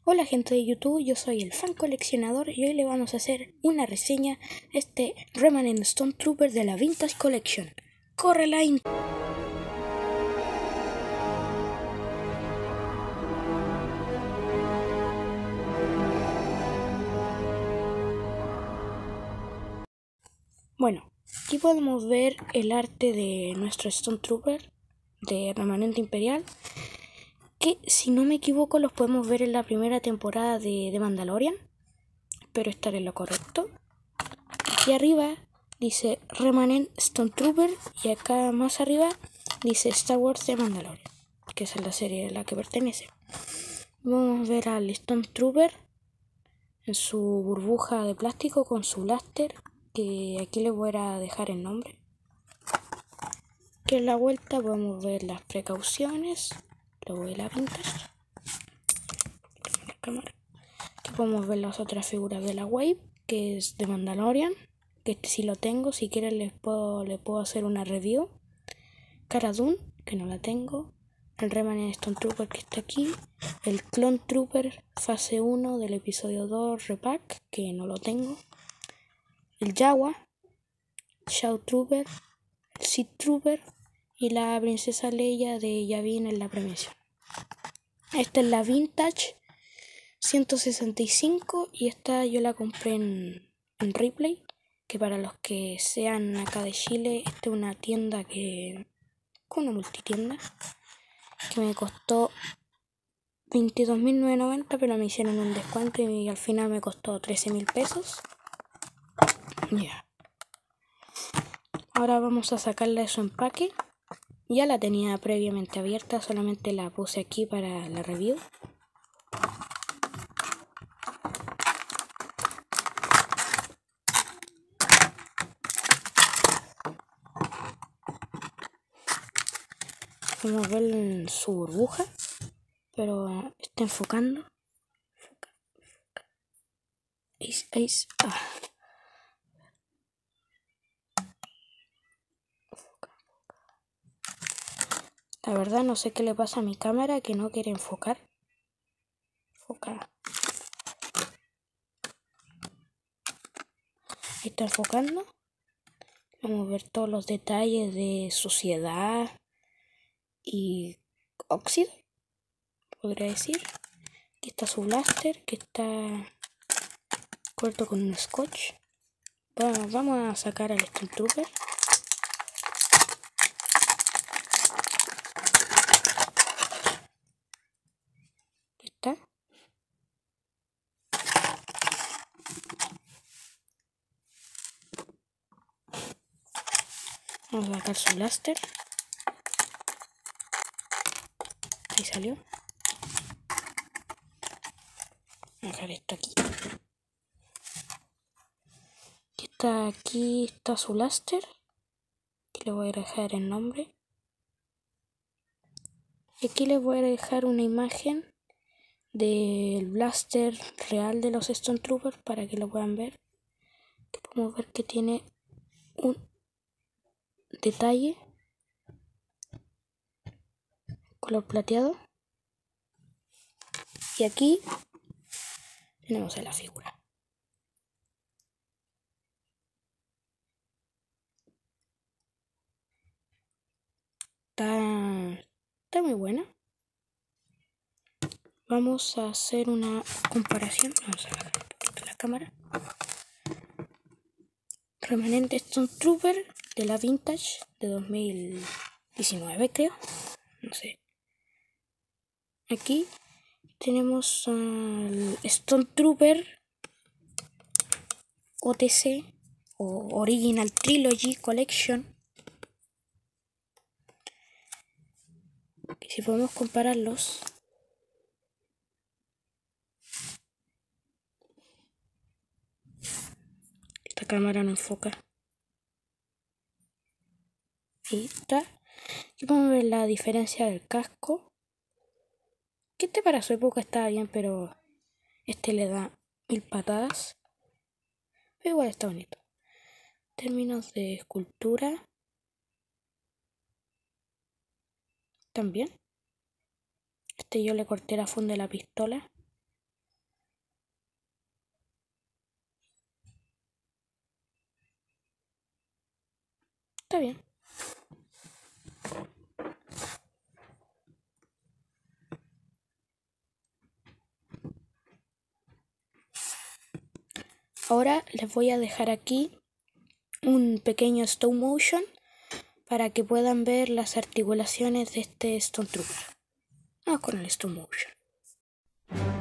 Hola gente de YouTube, yo soy el fan coleccionador y hoy le vamos a hacer una reseña a este Remanent Stone Trooper de la Vintage Collection. ¡Corre la intro! Bueno, aquí podemos ver el arte de nuestro Stone Trooper de Remanente Imperial, que si no me equivoco los podemos ver en la primera temporada de Mandalorian. Espero estar en lo correcto. Aquí arriba dice Remanent Stone Trooper y acá más arriba dice Star Wars de Mandalorian, que es la serie a la que pertenece. Vamos a ver al Stone Trooper en su burbuja de plástico con su blaster, que aquí les voy a dejar el nombre. Que en la vuelta podemos ver las precauciones, luego de la Vintage. Aquí podemos ver las otras figuras de la Wave, que es de Mandalorian, que este sí lo tengo, si quieren le puedo hacer una review. Cara Dune, que no la tengo. El Remanent Stone Trooper que está aquí. El Clone Trooper fase 1 del episodio 2 Repack, que no lo tengo. El Jawa, Shadow Trooper, el Sith Trooper y la princesa Leia de Yavin en la premiación. Esta es la Vintage 165 y esta yo la compré en Ripley, que para los que sean acá de Chile, esta es una tienda una multitienda que me costó 22.990, pero me hicieron un descuento y al final me costó 13.000 pesos. Ya. Ahora vamos a sacarla de su empaque. Ya la tenía previamente abierta, solamente la puse aquí para la review. Vamos a ver en su burbuja, pero está enfocando. La verdad no sé qué le pasa a mi cámara que no quiere enfocar. Enfoca. Ahí está enfocando. Vamos a ver todos los detalles de suciedad y óxido, podría decir. Aquí está su blaster, que está cubierto con un scotch. Vamos a sacar al Stone Trooper. Aquí está. Vamos a sacar su blaster. Ahí salió. Vamos a dejar esto aquí. Aquí está su blaster. Aquí le voy a dejar el nombre. Y aquí les voy a dejar una imagen del blaster real de los Stone Troopers para que lo puedan ver. Aquí podemos ver que tiene un detalle color plateado. Y aquí tenemos a la figura. Está muy buena. Vamos a hacer una comparación. Vamos a agarrar un poquito la cámara. Remanente Stone Trooper de la Vintage de 2019, creo. No sé. Aquí tenemos al Stone Trooper OTC o Original Trilogy Collection. Y si podemos compararlos, esta cámara no enfoca. Ahí está. Aquí podemos ver la diferencia del casco. Que este para su época estaba bien, pero este le da 1000 patadas. Pero igual está bonito. En términos de escultura, también. Este yo le corté la funda de la pistola. Está bien. Ahora les voy a dejar aquí un pequeño stop motion para que puedan ver las articulaciones de este Stone Trooper. Vamos con el stop motion.